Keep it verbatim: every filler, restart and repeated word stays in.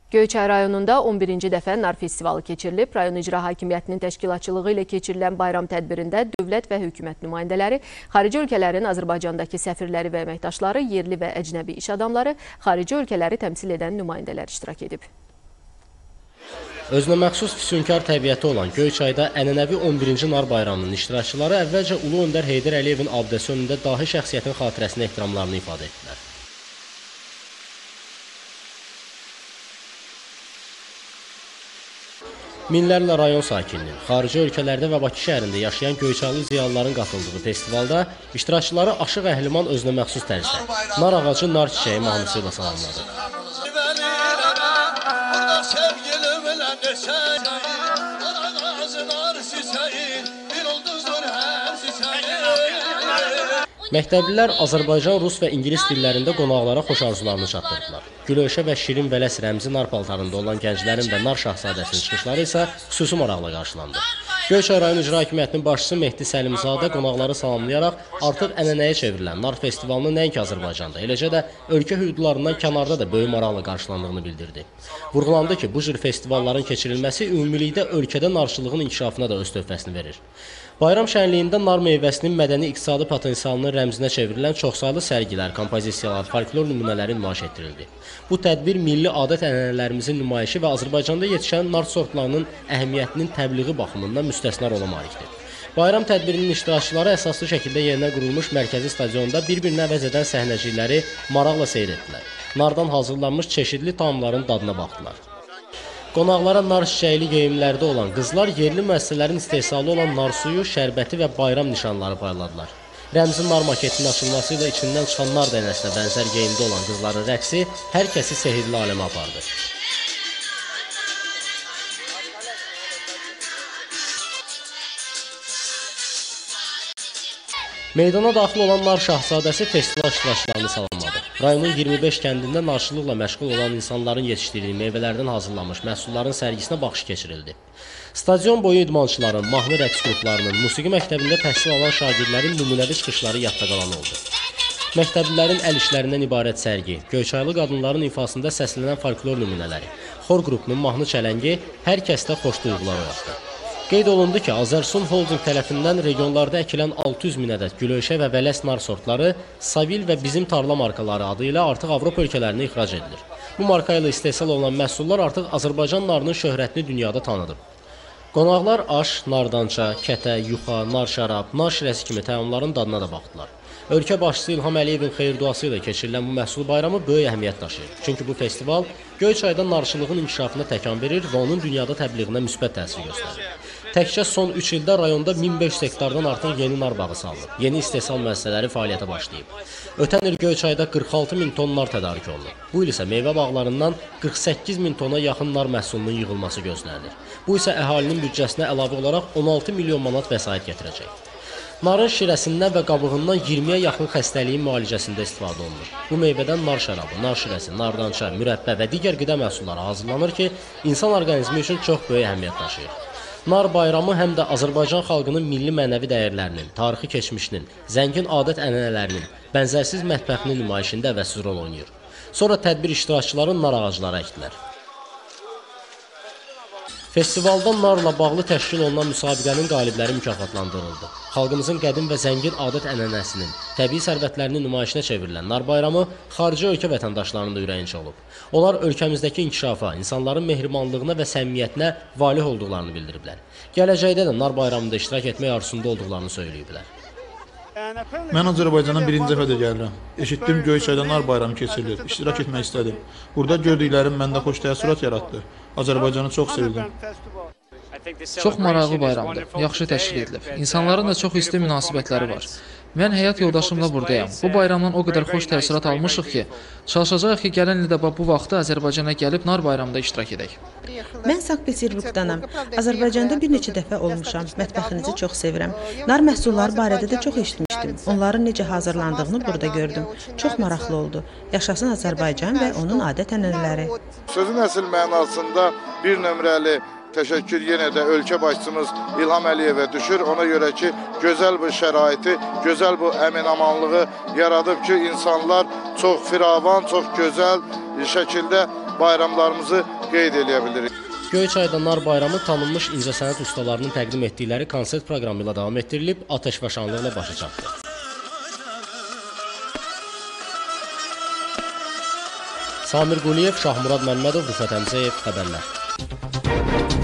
Göyçay rayonunda on birinci dəfə nar festivalı keçirilib. Rayon İcra Hakimiyyətinin təşkilatçılığı ilə keçirilən bayram tədbirində dövlət və hökumət nümayəndələri, xarici ölkələrin Azərbaycandakı səfirləri və əməkdaşları, yerli və əcnəbi iş adamları, xarici ölkələri təmsil edən nümayəndələr iştirak edib. Özünə məxsus füsunkar təbiəti olan Göyçayda ənənəvi on birinci nar bayramının iştirakçıları əvvəlcə Ulu Öndər Heydər Əliyevin abidəsi önündə dahi şəxsiyyətin xatirəsinə ehtiramlarını ifadə etdilər. Minlərlə rayon sakininin, xarici ölkələrdə və Bakı şəhərində yaşayan Göyçaylı ziyalıların qatıldığı festivalda iştirakçıları Aşıq Əhliman özünə məxsus tərzdə nar ağacı, nar çiçəyi mahnısı ilə salamladı. Məktəblilər Azərbaycan, Rus və İngilis dillərində qonaqlara xoş arzularını çatdırdılar. Gülöşə və Şirin Vələs rəmzi nar paltarında olan gənclərin və nar şahzadəsinin çıxışları isə xüsusi maraqla qarşılandı. Göyçay rayon İcra Hakimiyyətinin başçısı Mehdi Səlimzadə qonaqları salamlayaraq artıq ənənəyə çevrilən nar festivalını nəinki Azərbaycanda, eləcə də ölkə hüdudlarından kənarda da böyük maraqla qarşılandığını bildirdi. Vurğulandı ki, bu cür festivalların keçirilməsi ümumilikdə ölkədə narçılığın inkişafına da öz töhfəsini verir. Bayram şənliyində nar meyvəsinin mədəni-iqtisadi potensialının rəmzinə çevrilən çoxsaylı sərgilər, kompozisiyalar, folklor nümunələri nümayiş etdirildi. Bu tədbir milli adət-ənənələrimizin nümayişi və Azərbaycanda yetişən nar sortlarının əhəmiyyətinin təbliği baxımından müstəsna rola malikdir. Bayram tədbirinin iştirakçıları əsaslı şəkildə yerinə qurulmuş mərkəzi stadionda bir-birinə əvəz edən səhnəcikləri maraqla seyr etdilər. Nardan hazırlanmış çeşidli tamların dadına baxdılar. Qonaqlara nar çiçəkli geyimlərdə olan qızlar yerli müəssisələrin istehsalı olan nar suyu, şərbəti və bayram nişanları payladılar. Rəmzi nar maketinin açılması ilə içindən çıxan nar dənəsinə bənzər geyimdə olan qızların rəqsi hər kəsi sehirli aləmə apardı. Meydana daxil olan nar şahzadəsi festival iştirakçılarını salamladı. Rayonun iyirmi beş kəndində narçılıqla məşğul olan insanların yetişdirdiyi meyvələrdən hazırlanmış məhsulların sərgisinə baxış keçirildi. Stadion boyu idmançıların, mahnı rəqs qruplarının, musiqi məktəbində təhsil alan şagirdlərin nümunəvi çıxışları yadda qalan oldu. Məktəblilərin əl işlərindən ibarət sərgi, Göyçaylı qadınların ifasında səslənən folklor nümunələri, xor qrupunun mahnı çələngi hər kəsdə xoş duyğular oyatdı. Qeyd olundu ki, Azərsun Holding tərəfindən regionlarda əkilən altı yüz min ədəd Gülöşə və Vələs nar sortları Savil və Bizim Tarla markaları adı ilə artıq Avropa ölkələrinə ixrac edilir. Bu marka ilə istehsal olunan məhsullar artıq Azərbaycan narının şöhrətini dünyada tanıdır. Qonaqlar aş, nardança, kətə, yuxa, nar şərab, nar şirəsi kimi təamların dadına da baxdılar. Ölkə başçısı İlham Əliyevin xeyir duası ilə keçirilən bu məhsul bayramı böyük əhəmiyyət daşıyır. Çünki bu festival Göyçayda narçılığın inkişafına təkan verir və onun dünyada təbliğinə müsbət təsir göstərir. Təkcə son üç ildə rayonda min beş yüz hektardan artıq yeni nar bağı salınıb. Yeni istehsal müəssisələri fəaliyyətə başlayıb. Ötən il Göyçayda qırx altı min ton nar tədarik olunub. Bu il isə meyvə bağlarından qırx səkkiz min tona yaxın nar məhsulunun yığılması gözlənilir. Bu isə əhalinin büdcəsinə əlavə olaraq on altı milyon manat vəsait gətirəcək. Narın şirəsindən və qabığından iyirmiyə yaxın xəstəliyin müalicəsində istifadə olunur. Bu meyvədən nar şərabı, nar şirəsi, nardança, mürəbbə və digər qida məhsulları hazırlanır ki, insan orqanizmi üçün çox böyük əhəmiyyət daşıyır. Nar bayramı həm də Azərbaycan xalqının milli mənəvi dəyərlərinin, tarixi keçmişinin, zəngin adət-ənənələrinin, bənzərsiz mətbəxinin nümayişində əvəzsiz rol oynayır. Sonra tədbir iştirakçıları nar ağacları əkdilər. Festivalda narla bağlı təşkil olunan müsabiqənin qalibləri mükafatlandırıldı. Xalqımızın qədim və zəngin adət-ənənəsinin, təbii sərvətlərinin nümayişinə çevrilən nar bayramı xarici ölkə vətəndaşlarının da ürəyincə olub. Onlar ölkəmizdəki inkişafa, insanların mehribanlığına və səmimiyyətinə valih olduqlarını bildiriblər. Gələcəkdə də nar bayramında iştirak etmək arzusunda olduqlarını söyləyiblər. Mən Azərbaycana birinci dəfədir gəlirəm. Eşitdim Göyçayda nar bayramı keçirilir. İştirak etmək istədim. Burada gördüklərim məndə xoş təəssürat yaratdı. Azərbaycanı çox sevdim. Çox maraqlı bayramdır. Yaxşı təşkil edilib. İnsanların da çox isti münasibətləri var. Mən həyat yoldaşımla buradayam. Bu bayramdan o qədər xoş təəssürat almışıq ki, çalışacağıq ki, gələn ildə bu vaxtda Azərbaycana gəlib nar bayramında iştirak edək. Mən Sankt-Peterburqdanam. Azərbaycanda bir neçə dəfə olmuşam. Mətbəxinizi çox sevirəm. Nar məhsulları barədə də çox eşitmişdim. Onların necə hazırlandığını burada gördüm. Çox maraqlı oldu. Yaşasın Azərbaycan və onun adət-ənənələri. Sözün əsl mənasında bir nömrəli təşəkkür yenə də ölkə başçımız İlham Əliyevə düşür. Ona görə ki, gözəl bu şəraiti, gözəl bu əmin-amanlığı yaradıb ki, insanlar çox firavan, çox gözəl şəkildə bayramlarımızı qeyd edə bilirik. Göyçayda Nar bayramı tanınmış incəsənət ustalarının təqdim etdikləri konsert proqramı ilə davam etdirilib, atəşfəşanlıqla başa çatdı. Samir Quliyev, Şahmurad Məmmədov, Rüfət Əmzəyev, xəbərlər.